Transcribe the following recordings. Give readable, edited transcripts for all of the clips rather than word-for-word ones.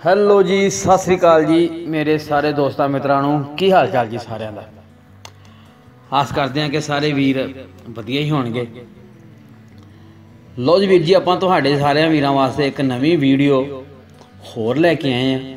Hello ਜੀ, ਸਤਿ ਸ੍ਰੀ ਅਕਾਲ ਜੀ ਮੇਰੇ ਸਾਰੇ ਦੋਸਤਾਂ ਮਿੱਤਰਾਂ ਨੂੰ। ਕੀ ਹਾਲ ਚਾਲ ਜੀ ਸਾਰਿਆਂ ਦਾ। ਆਸ ਕਰਦੇ ਹਾਂ ਕਿ ਸਾਰੇ ਵੀਰ ਵਧੀਆ ਹੀ ਹੋਣਗੇ। ਲਓ ਜੀ ਵੀਰ ਜੀ, ਆਪਾਂ ਤੁਹਾਡੇ ਸਾਰਿਆਂ ਵੀਰਾਂ ਵਾਸਤੇ ਇੱਕ ਨਵੀਂ ਵੀਡੀਓ ਹੋਰ ਲੈ ਕੇ ਆਏ ਹਾਂ।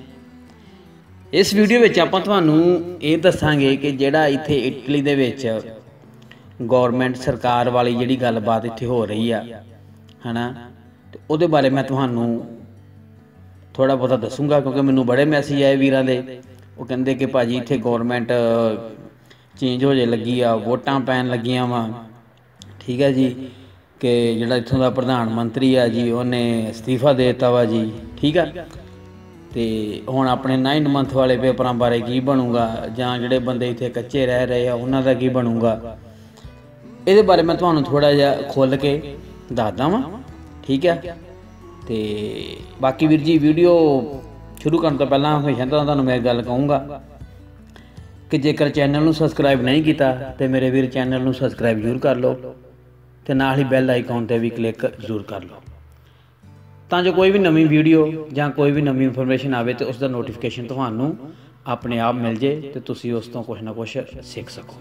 ਇਸ ਵੀਡੀਓ ਵਿੱਚ ਆਪਾਂ ਤੁਹਾਨੂੰ ਇਹ ਦੱਸਾਂਗੇ ਕਿ ਜਿਹੜਾ ਇੱਥੇ ਇਟਲੀ ਦੇ ਵਿੱਚ ਗੌਰਮੈਂਟ ਸਰਕਾਰ ਵਾਲੀ ਜਿਹੜੀ ਗੱਲਬਾਤ ਇੱਥੇ ਹੋ ਰਹੀ ਆ ਹੈ ਨਾ, ਅਤੇ ਉਹਦੇ ਬਾਰੇ ਮੈਂ ਤੁਹਾਨੂੰ ਥੋੜ੍ਹਾ ਬਹੁਤਾ ਦੱਸੂਗਾ, ਕਿਉਂਕਿ ਮੈਨੂੰ ਬੜੇ ਮੈਸੇਜ ਆਏ ਵੀਰਾਂ ਦੇ। ਉਹ ਕਹਿੰਦੇ ਕਿ ਭਾਜੀ ਇੱਥੇ ਗੌਰਮੈਂਟ ਚੇਂਜ ਹੋ ਜੇ ਲੱਗੀ ਆ, ਵੋਟਾਂ ਪੈਣ ਲੱਗੀਆਂ ਵਾ, ਠੀਕ ਹੈ ਜੀ, ਕਿ ਜਿਹੜਾ ਇੱਥੋਂ ਦਾ ਪ੍ਰਧਾਨ ਮੰਤਰੀ ਆ ਜੀ ਉਹਨੇ ਅਸਤੀਫਾ ਦੇ ਦਿੱਤਾ ਵਾ ਜੀ, ਠੀਕ ਆ। ਅਤੇ ਹੁਣ ਆਪਣੇ 9 ਮੰਥ ਵਾਲੇ ਪੇਪਰਾਂ ਬਾਰੇ ਕੀ ਬਣੂਗਾ, ਜਾਂ ਜਿਹੜੇ ਬੰਦੇ ਇੱਥੇ ਕੱਚੇ ਰਹਿ ਰਹੇ ਆ ਉਹਨਾਂ ਦਾ ਕੀ ਬਣੂਗਾ, ਇਹਦੇ ਬਾਰੇ ਮੈਂ ਤੁਹਾਨੂੰ ਥੋੜ੍ਹਾ ਜਿਹਾ ਖੁੱਲ੍ਹ ਕੇ ਦੱਸਦਾ ਵਾਂ, ਠੀਕ ਹੈ। ਅਤੇ ਬਾਕੀ ਵੀਰ ਜੀ, ਵੀਡੀਓ ਸ਼ੁਰੂ ਕਰਨ ਤੋਂ ਪਹਿਲਾਂ ਹਮੇਸ਼ਾ ਤੁਹਾਨੂੰ ਮੈਂ ਗੱਲ ਕਹੂੰਗਾ ਕਿ ਜੇਕਰ ਚੈਨਲ ਨੂੰ ਸਬਸਕ੍ਰਾਈਬ ਨਹੀਂ ਕੀਤਾ ਤਾਂ ਮੇਰੇ ਵੀਰ ਚੈਨਲ ਨੂੰ ਸਬਸਕ੍ਰਾਈਬ ਜ਼ਰੂਰ ਕਰ ਲਓ, ਅਤੇ ਨਾਲ ਹੀ ਬੈਲ ਆਈਕਨ 'ਤੇ ਵੀ ਕਲਿੱਕ ਜ਼ਰੂਰ ਕਰ ਲਓ, ਤਾਂ ਜੋ ਕੋਈ ਵੀ ਨਵੀਂ ਵੀਡੀਓ ਜਾਂ ਕੋਈ ਵੀ ਨਵੀਂ ਇਨਫੋਰਮੇਸ਼ਨ ਆਵੇ ਤਾਂ ਉਸ ਦਾ ਨੋਟੀਫਿਕੇਸ਼ਨ ਤੁਹਾਨੂੰ ਆਪਣੇ ਆਪ ਮਿਲ ਜੇ ਅਤੇ ਤੁਸੀਂ ਉਸ ਤੋਂ ਕੁਛ ਨਾ ਕੁਛ ਸਿੱਖ ਸਕੋ।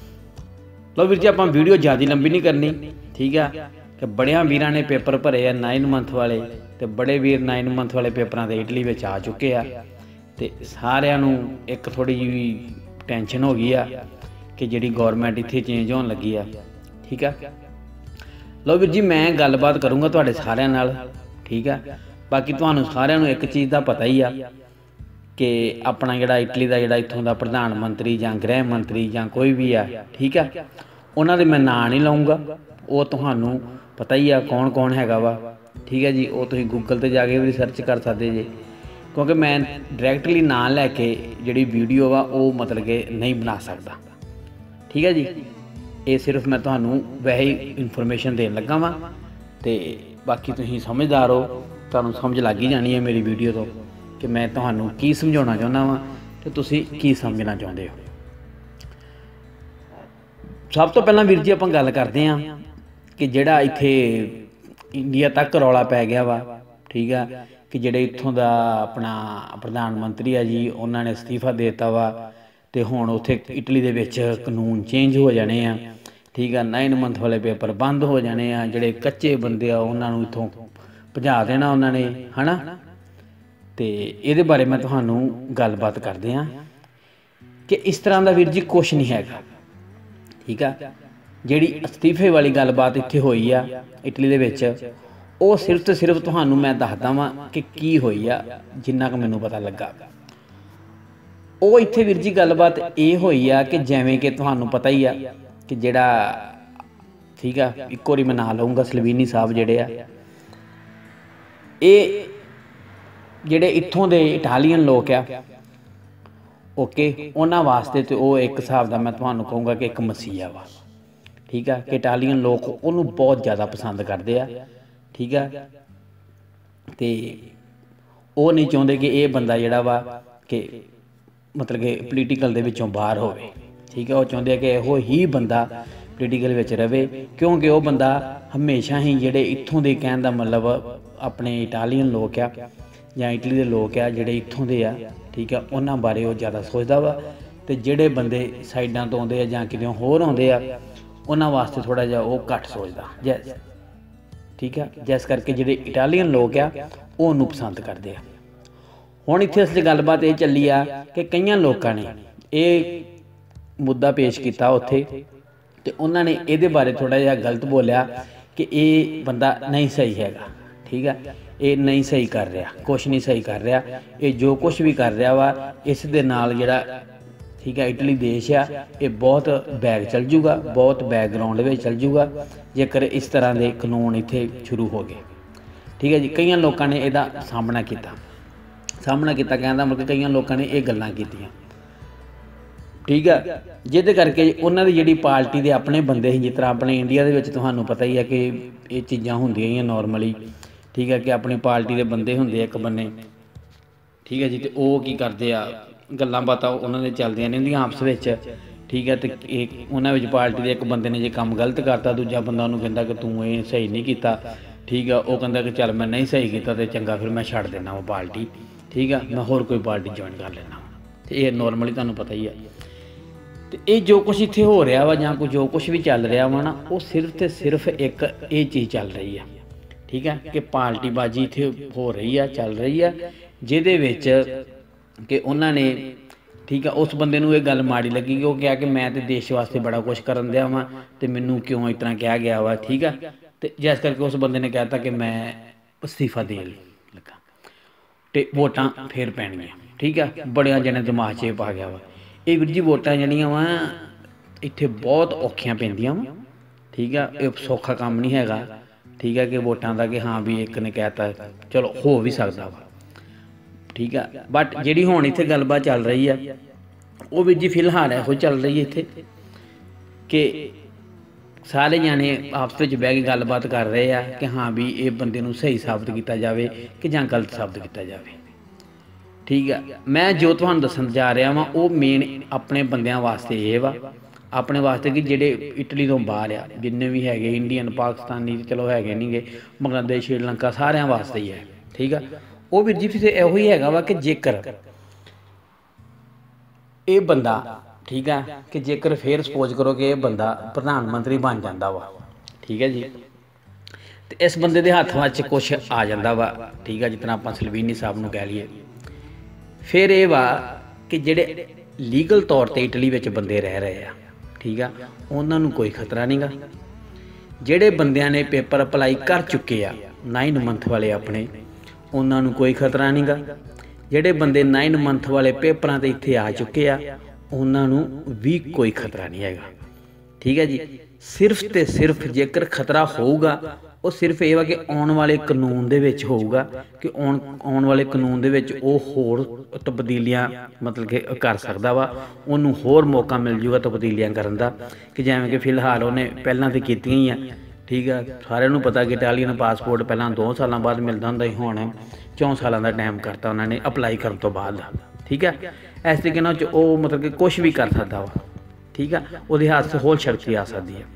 ਲਓ ਵੀਰ ਜੀ, ਆਪਾਂ ਵੀਡੀਓ ਜ਼ਿਆਦਾ ਲੰਬੀ ਨਹੀਂ ਕਰਨੀ, ਠੀਕ ਆ, ਕਿ ਬੜਿਆਂ ਵੀਰਾਂ ਨੇ ਪੇਪਰ ਭਰੇ ਆ 9 ਮੰਥ ਵਾਲੇ, ਅਤੇ ਬੜੇ ਵੀਰ 9 ਮੰਥ ਵਾਲੇ ਪੇਪਰਾਂ ਦੇ ਇਟਲੀ ਵਿੱਚ ਆ ਚੁੱਕੇ ਆ, ਅਤੇ ਸਾਰਿਆਂ ਨੂੰ ਇੱਕ ਥੋੜ੍ਹੀ ਜਿਹੀ ਟੈਨਸ਼ਨ ਹੋ ਗਈ ਆ ਕਿ ਜਿਹੜੀ ਗੌਰਮੈਂਟ ਇੱਥੇ ਚੇਂਜ ਹੋਣ ਲੱਗੀ ਆ, ਠੀਕ ਆ। ਲਓ ਵੀਰ ਜੀ, ਮੈਂ ਗੱਲਬਾਤ ਕਰੂੰਗਾ ਤੁਹਾਡੇ ਸਾਰਿਆਂ ਨਾਲ, ਠੀਕ ਆ। ਬਾਕੀ ਤੁਹਾਨੂੰ ਸਾਰਿਆਂ ਨੂੰ ਇੱਕ ਚੀਜ਼ ਦਾ ਪਤਾ ਹੀ ਆ ਕਿ ਆਪਣਾ ਜਿਹੜਾ ਇਟਲੀ ਦਾ ਜਿਹੜਾ ਇੱਥੋਂ ਦਾ ਪ੍ਰਧਾਨ ਮੰਤਰੀ ਜਾਂ ਗ੍ਰਹਿ ਮੰਤਰੀ ਜਾਂ ਕੋਈ ਵੀ ਆ, ਠੀਕ ਆ, ਉਹਨਾਂ ਦੇ ਮੈਂ ਨਾਂ ਨਹੀਂ ਲਊਂਗਾ। ਉਹ ਤੁਹਾਨੂੰ ਪਤਾ ਹੀ ਆ ਕੌਣ ਕੌਣ ਹੈਗਾ ਵਾ, ਠੀਕ ਹੈ ਜੀ। ਉਹ ਤੁਸੀਂ ਗੂਗਲ 'ਤੇ ਜਾ ਕੇ ਵੀ ਸਰਚ ਕਰ ਸਕਦੇ ਜੇ, ਕਿਉਂਕਿ ਮੈਂ ਡਾਇਰੈਕਟਲੀ ਨਾਂ ਲੈ ਕੇ ਜਿਹੜੀ ਵੀਡੀਓ ਵਾ ਉਹ ਮਤਲਬ ਕਿ ਨਹੀਂ ਬਣਾ ਸਕਦਾ, ਠੀਕ ਹੈ ਜੀ। ਇਹ ਸਿਰਫ ਮੈਂ ਤੁਹਾਨੂੰ ਵੈਸੇ ਹੀ ਇਨਫੋਰਮੇਸ਼ਨ ਦੇਣ ਲੱਗਾ ਵਾਂ, ਅਤੇ ਬਾਕੀ ਤੁਸੀਂ ਸਮਝਦਾਰ ਹੋ, ਤੁਹਾਨੂੰ ਸਮਝ ਲੱਗ ਹੀ ਜਾਣੀ ਹੈ ਮੇਰੀ ਵੀਡੀਓ ਤੋਂ ਕਿ ਮੈਂ ਤੁਹਾਨੂੰ ਕੀ ਸਮਝਾਉਣਾ ਚਾਹੁੰਦਾ ਵਾਂ ਅਤੇ ਤੁਸੀਂ ਕੀ ਸਮਝਣਾ ਚਾਹੁੰਦੇ ਹੋ। ਸਭ ਤੋਂ ਪਹਿਲਾਂ ਵੀਰ ਜੀ ਆਪਾਂ ਗੱਲ ਕਰਦੇ ਹਾਂ ਕਿ ਜਿਹੜਾ ਇੱਥੇ ਇੰਡੀਆ ਤੱਕ ਰੌਲਾ ਪੈ ਗਿਆ ਵਾ, ਠੀਕ ਆ, ਕਿ ਜਿਹੜੇ ਇੱਥੋਂ ਦਾ ਆਪਣਾ ਪ੍ਰਧਾਨ ਮੰਤਰੀ ਆ ਜੀ ਉਹਨਾਂ ਨੇ ਅਸਤੀਫਾ ਦੇ ਦਿੱਤਾ ਵਾ, ਅਤੇ ਹੁਣ ਉੱਥੇ ਇਟਲੀ ਦੇ ਵਿੱਚ ਕਾਨੂੰਨ ਚੇਂਜ ਹੋ ਜਾਣੇ ਆ, ਠੀਕ ਆ। 9 ਮੰਥ ਵਾਲੇ ਪੇਪਰ ਬੰਦ ਹੋ ਜਾਣੇ ਆ, ਜਿਹੜੇ ਕੱਚੇ ਬੰਦੇ ਆ ਉਹਨਾਂ ਨੂੰ ਇੱਥੋਂ ਭਜਾ ਦੇਣਾ ਉਹਨਾਂ ਨੇ, ਹੈ ਨਾ। ਅਤੇ ਇਹਦੇ ਬਾਰੇ ਮੈਂ ਤੁਹਾਨੂੰ ਗੱਲਬਾਤ ਕਰਦੇ ਹਾਂ ਕਿ ਇਸ ਤਰ੍ਹਾਂ ਦਾ ਵੀਰ ਜੀ ਕੁਛ ਨਹੀਂ ਹੈਗਾ, ਠੀਕ ਆ। ਜਿਹੜੀ ਅਸਤੀਫੇ ਵਾਲੀ ਗੱਲਬਾਤ ਇੱਥੇ ਹੋਈ ਆ ਇਟਲੀ ਦੇ ਵਿੱਚ, ਉਹ ਸਿਰਫ ਅਤੇ ਸਿਰਫ ਤੁਹਾਨੂੰ ਮੈਂ ਦੱਸਦਾ ਵਾਂ ਕਿ ਕੀ ਹੋਈ ਆ, ਜਿੰਨਾ ਕੁ ਮੈਨੂੰ ਪਤਾ ਲੱਗਾ। ਉਹ ਇੱਥੇ ਵੀਰ ਜੀ ਗੱਲਬਾਤ ਇਹ ਹੋਈ ਆ ਕਿ ਜਿਵੇਂ ਕਿ ਤੁਹਾਨੂੰ ਪਤਾ ਹੀ ਆ ਕਿ ਜਿਹੜਾ, ਠੀਕ ਆ, ਇੱਕ ਵਾਰੀ ਮੈਂ ਨਾਂ ਲਊਂਗਾ, ਸਲਵੀਨੀ ਸਾਹਿਬ ਜਿਹੜੇ ਆ, ਇਹ ਜਿਹੜੇ ਇੱਥੋਂ ਦੇ ਇਟਾਲੀਅਨ ਲੋਕ ਆ, ਓਕੇ, ਉਹਨਾਂ ਵਾਸਤੇ ਤਾਂ ਉਹ ਇੱਕ ਹਿਸਾਬ ਦਾ ਮੈਂ ਤੁਹਾਨੂੰ ਕਹੂੰਗਾ ਕਿ ਇੱਕ ਮਸੀਹਾ ਵਾ, ਠੀਕ ਆ। ਕਿ ਇਟਾਲੀਅਨ ਲੋਕ ਉਹਨੂੰ ਬਹੁਤ ਜ਼ਿਆਦਾ ਪਸੰਦ ਕਰਦੇ ਆ, ਠੀਕ ਆ, ਅਤੇ ਉਹ ਨਹੀਂ ਚਾਹੁੰਦੇ ਕਿ ਇਹ ਬੰਦਾ ਜਿਹੜਾ ਵਾ ਕਿ ਮਤਲਬ ਕਿ ਪੋਲੀਟੀਕਲ ਦੇ ਵਿੱਚੋਂ ਬਾਹਰ ਹੋਵੇ, ਠੀਕ ਆ। ਉਹ ਚਾਹੁੰਦੇ ਆ ਕਿ ਇਹੋ ਹੀ ਬੰਦਾ ਪੋਲੀਟੀਕਲ ਵਿੱਚ ਰਵੇ, ਕਿਉਂਕਿ ਉਹ ਬੰਦਾ ਹਮੇਸ਼ਾ ਹੀ ਜਿਹੜੇ ਇੱਥੋਂ ਦੇ, ਕਹਿਣ ਦਾ ਮਤਲਬ ਆਪਣੇ ਇਟਾਲੀਅਨ ਲੋਕ ਆ ਜਾਂ ਇਟਲੀ ਦੇ ਲੋਕ ਆ ਜਿਹੜੇ ਇੱਥੋਂ ਦੇ ਆ, ਠੀਕ ਆ, ਉਹਨਾਂ ਬਾਰੇ ਉਹ ਜ਼ਿਆਦਾ ਸੋਚਦਾ ਵਾ, ਅਤੇ ਜਿਹੜੇ ਬੰਦੇ ਸਾਈਡਾਂ ਤੋਂ ਆਉਂਦੇ ਆ ਜਾਂ ਕਿਤੇ ਹੋਰ ਆਉਂਦੇ ਆ ਉਹਨਾਂ ਵਾਸਤੇ ਥੋੜ੍ਹਾ ਜਿਹਾ ਉਹ ਘੱਟ ਸੋਚਦਾ, ਠੀਕ ਆ। ਜਿਸ ਕਰਕੇ ਜਿਹੜੇ ਇਟਾਲੀਅਨ ਲੋਕ ਆ ਉਹ ਉਹਨੂੰ ਪਸੰਦ ਕਰਦੇ ਆ। ਹੁਣ ਇੱਥੇ ਅਸਲ ਗੱਲਬਾਤ ਇਹ ਚੱਲੀ ਆ ਕਿ ਕਈਆਂ ਲੋਕਾਂ ਨੇ ਇਹ ਮੁੱਦਾ ਪੇਸ਼ ਕੀਤਾ ਉੱਥੇ, ਅਤੇ ਉਹਨਾਂ ਨੇ ਇਹਦੇ ਬਾਰੇ ਥੋੜ੍ਹਾ ਜਿਹਾ ਗਲਤ ਬੋਲਿਆ ਕਿ ਇਹ ਬੰਦਾ ਨਹੀਂ ਸਹੀ ਹੈਗਾ, ਠੀਕ ਆ, ਇਹ ਨਹੀਂ ਸਹੀ ਕਰ ਰਿਹਾ, ਕੁਛ ਨਹੀਂ ਸਹੀ ਕਰ ਰਿਹਾ, ਇਹ ਜੋ ਕੁਛ ਵੀ ਕਰ ਰਿਹਾ ਵਾ ਇਸ ਦੇ ਨਾਲ ਜਿਹੜਾ, ਠੀਕ ਹੈ, ਇਟਲੀ ਦੇਸ਼ ਆ ਇਹ ਬਹੁਤ ਬੈਕ ਚੱਲ ਜੂਗਾ, ਬਹੁਤ ਬੈਕਗਰਾਊਂਡ ਵਿੱਚ ਚੱਲ ਜੂਗਾ ਜੇਕਰ ਇਸ ਤਰ੍ਹਾਂ ਦੇ ਕਾਨੂੰਨ ਇੱਥੇ ਸ਼ੁਰੂ ਹੋ ਗਏ, ਠੀਕ ਹੈ ਜੀ। ਕਈਆਂ ਲੋਕਾਂ ਨੇ ਇਹਦਾ ਸਾਹਮਣਾ ਕੀਤਾ, ਕਹਿਣ ਦਾ ਮਤਲਬ ਕਈਆਂ ਲੋਕਾਂ ਨੇ ਇਹ ਗੱਲਾਂ ਕੀਤੀਆਂ, ਠੀਕ ਆ, ਜਿਹਦੇ ਕਰਕੇ ਉਹਨਾਂ ਦੀ ਜਿਹੜੀ ਪਾਰਟੀ ਦੇ ਆਪਣੇ ਬੰਦੇ ਸੀ, ਜਿਸ ਤਰ੍ਹਾਂ ਆਪਣੇ ਇੰਡੀਆ ਦੇ ਵਿੱਚ ਤੁਹਾਨੂੰ ਪਤਾ ਹੀ ਆ ਕਿ ਇਹ ਚੀਜ਼ਾਂ ਹੁੰਦੀਆਂ ਹੀ ਆ ਨੋਰਮਲੀ, ਠੀਕ ਹੈ, ਕਿ ਆਪਣੀ ਪਾਰਟੀ ਦੇ ਬੰਦੇ ਹੁੰਦੇ ਆ ਇੱਕ ਬੰਨੇ, ਠੀਕ ਹੈ ਜੀ, ਅਤੇ ਉਹ ਕੀ ਕਰਦੇ ਆ, ਗੱਲਾਂ ਬਾਤਾਂ ਉਹਨਾਂ ਦੇ ਚੱਲਦੀਆਂ ਰਹਿੰਦੀਆਂ ਆਪਸ ਵਿੱਚ, ਠੀਕ ਹੈ। ਅਤੇ ਇਹ ਉਹਨਾਂ ਵਿੱਚ ਪਾਰਟੀ ਦੇ ਇੱਕ ਬੰਦੇ ਨੇ ਜੇ ਕੰਮ ਗਲਤ ਕਰਤਾ, ਦੂਜਾ ਬੰਦਾ ਉਹਨੂੰ ਕਹਿੰਦਾ ਕਿ ਤੂੰ ਇਹ ਸਹੀ ਨਹੀਂ ਕੀਤਾ, ਠੀਕ ਆ। ਉਹ ਕਹਿੰਦਾ ਕਿ ਚੱਲ ਮੈਂ ਨਹੀਂ ਸਹੀ ਕੀਤਾ ਅਤੇ ਚੰਗਾ ਫਿਰ ਮੈਂ ਛੱਡ ਦਿੰਦਾ ਉਹ ਪਾਰਟੀ, ठीक है, मैं होर कोई पार्टी ज्वाइन कर लेना। तो ये नॉर्मली तुहानूं पता ही है। तो ये जो कुछ इत्थे हो रहा वा जां जो कुछ भी चल रहा वा ना, वो सिर्फ तो सिर्फ एक ये चीज़ चल रही है, ठीक है, कि पार्टीबाजी इत्थे हो रही है, चल रही है, जिहदे विच कि उन्होंने, ठीक है, उस बंदे नूं ये गल माड़ी लगी कि वो कहा कि मैं तो देश वास्ते बड़ा कुछ करन दिया वां ते मैनूं क्यों इतना कहा गया वा, ठीक है। तो जिस करके उस बंदे ने कहता कि मैं इस्तीफा देन लगा, तो वोटां फिर पैणियां, ठीक है, बड़िया जने दिमाग 'च पा गया वा। ये वीर जी वोटां जड़ियां वा इत्थे बहुत औखियां पैंदियां वा, ठीक है, ये सौखा काम नहीं हैगा, ठीक है, कि वोटां दा कि हाँ भी एक ने कहता चलो हो भी सकदा वा, ठीक है। बट जिहड़ी हुण इत्थे गलबात चल रही है वो वीर जी फिलहाल इहो चल रही है इत्थे कि सारे जाने आपस में बह के गलबात कर रहे हैं कि हाँ भी ये बंदे नूं सही साबित किया जाए कि जां गलत साबित किया जाए, ठीक है। मैं जो तुहानूं दस्सण जा रहा वां वो मेन अपने बंदियां वास्ते ये वा, अपने वास्ते कि जिहड़े इटली तो बाहर आ, जिन्ने भी हैगे इंडियन पाकिस्तानी चलो हैगे नहीं गे, बांग्लादेश श्रीलंका सारिਆਂ वास्ते ही है, ठीक है। वो वीर जी फिर इहो ही हैगा वा कि जेकर ये बंदा, ठीक है, कि जेकर फिर सपोज करो कि यह बंदा प्रधानमंत्री बन जाता वा, ठीक है जी, तो इस बंदे के हत्थ में कुछ आ जाता वा, ठीक है, जितना आप सलवीनी साहब नूं कह लीए, फिर ये वा कि जेडे लीगल तौर पर इटली में बंदे रह रहे हैं, ठीक है, उन्होंने कोई खतरा नहीं गा। जेडे बंदियां ने पेपर अप्लाई कर चुके आ 9 मंथ वाले अपने, उन्होंने कोई खतरा नहीं गा। जेडे बंदे 9 मंथ वाले पेपरां ते इत्थे आ चुके आ उन्होंने भी कोई खतरा नहीं हैगा, ठीक है जी। सिर्फ तो सिर्फ जेकर खतरा होगा वो सिर्फ ये वा कि आने वाले कानून दे विच होगा कि आने वाले कानून दे विच वो होर तब्दीलियां मतलब कि कर सकदा वा, उन्होंने होर मौका मिल जूगा तब्दीलियां करन दा, कि जिवें कि फिलहाल उन्हें पहलां तो कीतियां ही आ, ठीक है। सारिਆਂ ਨੂੰ पता कि इटालियन पासपोर्ट पहलां 2 साल बाद मिलता हुंदा, हुण 4 साल का टाइम करता उन्होंने अप्लाई करने तो बाद, ठीक है। इस तरीके नाल वो मतलब कि कुछ भी कर सकता वा, ठीक है, वो हाथ से होल शक्ति आ सकती है।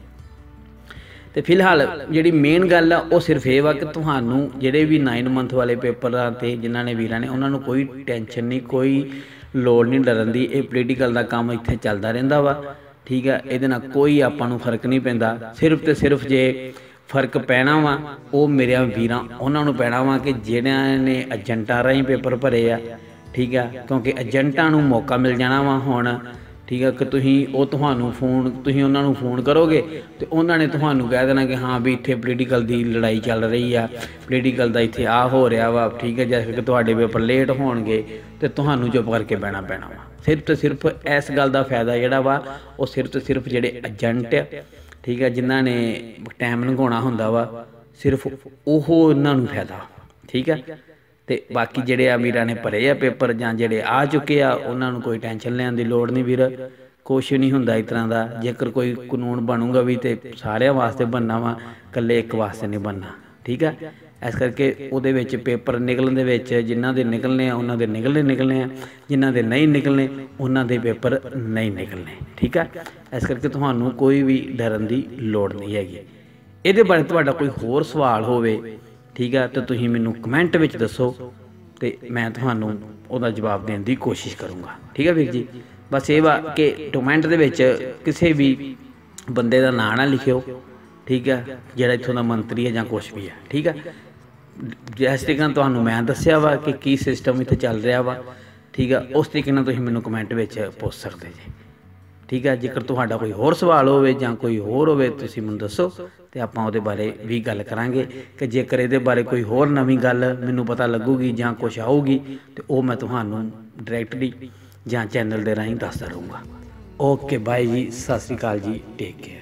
तो फिलहाल जी मेन गल है वो सिर्फ ये वा कि तुहानूं जिहड़े भी 9 मंथ वाले पेपरां ते जिन्हां ने वीरां ने उन्होंने कोई टेंशन नहीं, कोई लोड़ नहीं डरन दी। ये पोलीटिकल का काम इत्थे चलता रहिंदा वा, ठीक है, ये कोई आपां नूं फर्क नहीं पैंदा। सिर्फ तो सिर्फ जे फर्क पैना वा वो मेरे वीरां उन्हां नूं पैना वा कि जिन्हां ने एजेंटां राहीं पेपर भरे आ, ठीक है, क्योंकि एजेंटां नूं मौका मिल जाना वा हुण, ठीक है, कि तुसीं वो तुहानूं फोन तुसीं उन्हां नूं फोन करोगे तो उन्होंने तुहानूं कह देना कि हाँ भी इत्थे पोलीटिकल की लड़ाई चल रही है, पोलीटिकल का इत्थे आ हो रहा वा, ठीक है, जैसे कि तुहाडे पेपर लेट होणगे तो तुहानूं चुप करके बहना पैना वा। सिर्फ तो सिर्फ इस गल का फायदा जिहड़ा वा वो सिर्फ तो सिर्फ जिहड़े एजेंट आ, ठीक है, जिन्हां ने टाइम लंघाउणा हुंदा वा, सिर्फ ओहो इन्हां नूं फायदा, ठीक है। तो बाकी जिहड़े वीरां ने भरे आ पेपर जां जिहड़े आ चुके आ उन्हां नूं कोई टेंशन लैण दी लोड़ नहीं वीर, कुछ नहीं हुंदा इस तरह का। जेकर कोई कानून बनूगा भी तो सारिਆਂ वास्ते बनना वा, कल्ले एक वास्ते नहीं बनना, ठीक है। इस करके उहदे विच पेपर निकलण दे विच जिन्हां दे निकलने आ उन्हां दे निकलने आ, जिन्हां दे नहीं निकलने उन्हां दे पेपर नहीं निकलने, ठीक है। इस करके तुहानूं कोई भी डरन दी लोड़ नहीं हैगी। इहदे बारे तुहाडा कोई होर सवाल होवे, ठीक है, तो तुसीं मैनूं कमेंट विच दसो तो मैं तुहानूं उहदा जवाब देण दी कोशिश करूँगा, ठीक है वीर जी। बस ये वा कि कमेंट दे विच किसी भी बंदे का नाम ना लिखिओ, ठीक है, जिहड़ा इत्थों दा मंत्री है जां कुछ भी है, ठीक है। जिस तरीके नाल तुहानूं मैं दस्सिया वा कि की सिस्टम इत्थे चल रहा वा, ठीक है, उस तरीके नाल तुसीं मैनूं कमेंट विच पुछ सकदे जे, ठीक है। जेकर तुहाडा कोई होर सवाल होवे जां कोई होर होवे तुसीं मैनूं दस्सो तो आपां उहदे बारे भी गल करांगे कि जेकर इहदे बारे कोई होर नवीं गल मैनूं पता लगूगी जां कुछ आऊगी तो वो मैं तुहानूं डायरैक्टली जां चैनल दे राहीं दसदा रहूँगा। ओके बाय जी, सत श्री अकाल जी, टेक केयर।